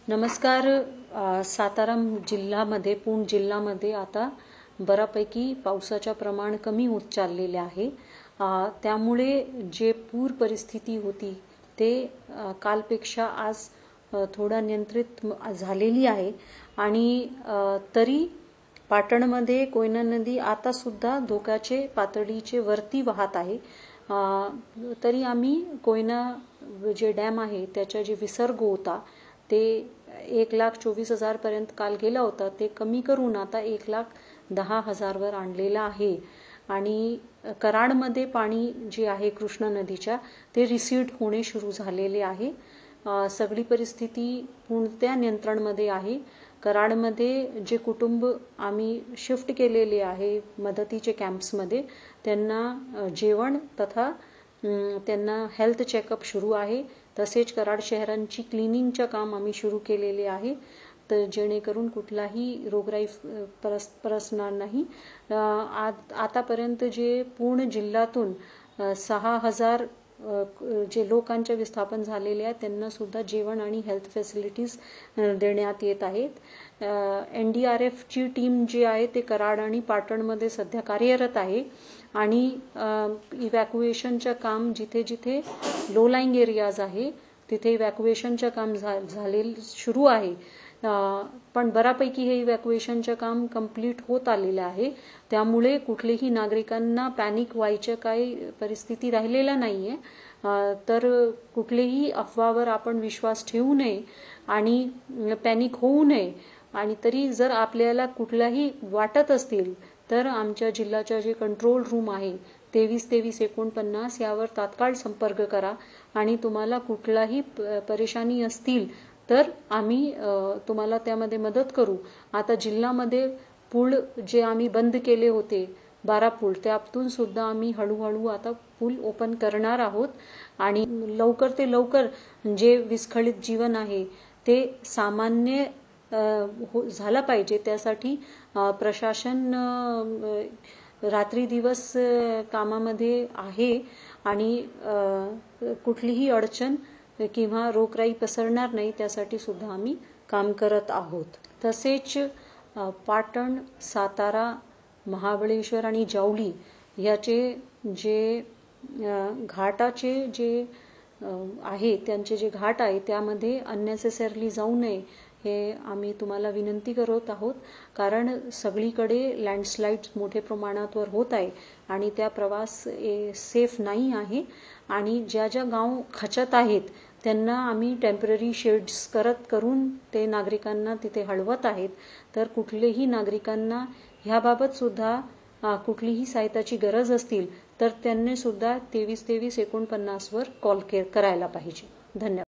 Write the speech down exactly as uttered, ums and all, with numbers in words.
नमस्कार. अ, सातारा जिल्ह्यामध्ये पूर्ण जिल्ह्यामध्ये आता बऱ्यापैकी पावसाचं प्रमाण कमी होत चाललेले आहे. अ, त्यामुळे जे पूर परिस्थिती होती ते अ, कालपेक्षा आज अ, थोडा नियंत्रित झालेली आहे आणि अ, तरी पाटणमध्ये कोयना नदी आता सुद्धा धोक्याचे पातळीचे वरती वाहत आहे. अ, तरी आम्ही कोयना जे डॅम आहे त्याचा जे विसर्ग होता ते एक लाख चोवीस हजार पर्यंत काल गेला होता, ते कमी करून आता एक लाख दहा हजार वर आणलेला आहे. आणि कराडमध्ये पाणी जे आहे कृष्णा नदीच्या ते रिसीड होणे सुरू झालेले आहे. सगळी परिस्थिती पूर्णतः नियंत्रणामध्ये आहे. कराडमध्ये जे कुटुंब आम्ही शिफ्ट केलेले आहे मदतीचे कॅम्प्समध्ये त्यांना जेवण तथा त्यांना हेल्थ चेकअप सुरू आहे. तसेच कराड शहरांची क्लिनिंगचं काम आम्ही सुरू केलेले आहे, तर जेणेकरून कुठलाही रोगराई परस परसणार नाही. आतापर्यंत जे पूर्ण जिल्ह्यातून सहा हजार जे लोकांचे विस्थापन झालेले आहेत त्यांना सुद्धा जेवण आणि हेल्थ फॅसिलिटीज देण्यात येत आहेत. एन डी आर एफची टीम जी आहे ते कराड आणि पाटणमध्ये सध्या कार्यरत आहे आणि इव्हॅक्युएशनचं काम जिथे जिथे लो लाईंग एरियाज आहे तिथे इव्हॅक्युएशनचं काम झाले सुरू आहे. पण बऱ्यापैकी हे इव्हॅक्युएशनचं काम कंप्लीट होत आलेलं आहे. त्यामुळे कुठलेही नागरिकांना पॅनिक व्हायचं काही परिस्थिती राहिलेला नाहीये. तर कुठलेही अफवावर आपण विश्वास ठेवू नये आणि पॅनिक होऊ नये. आणि तरी जर आपल्याला कुठलाही वाटत असतील तर आमच्या जिल्ह्याच्या जे कंट्रोल रूम आहे तेवीस तेवीस एकोणपन्नास यावर तात्काळ संपर्क करा आणि तुम्हाला कुठलाही परेशानी असतील तर आम्ही तुम्हाला त्यामध्ये मदत करू. आता जिल्ह्यामध्ये पूल जे आम्ही बंद केले होते बारा पूल त्यातून सुद्धा आम्ही हळूहळू आता पूल ओपन करणार आहोत आणि लवकर ते लवकर जे विस्कळीत जीवन आहे ते सामान्य झाला पाहिजे. त्यासाठी प्रशासन रात्री दिवस कामामध्ये आहे आणि कुठलीही अडचण किंवा रोगराई पसरणार नाही त्यासाठी सुद्धा आम्ही काम करत आहोत. तसेच पाटण, सातारा, महाबळेश्वर आणि जावली याचे जे घाटाचे जे आहे त्यांचे जे घाट आहे त्यामध्ये अननेसेसरली जाऊ नये हे आम्ही तुम्हाला विनंती करत आहोत. कारण सगळीकडे लँडस्लाइड्स मोठ्या प्रमाणावर होत आहे आणि त्या प्रवास सेफ नाही आहे. आणि ज्या ज्या गाव खचत आहेत त्यांना आम्ही टेम्पररी शेड्स करत करून ते नागरिकांना तिथे हलवत आहेत. तर कुठलेही नागरिकांना ह्याबाबत सुद्धा कुठलीही सहायताची गरज असतील तर त्यांनी सुद्धा तेवीस तेवीस एकोणपन्नास वर कॉल करायला पाहिजे. धन्यवाद.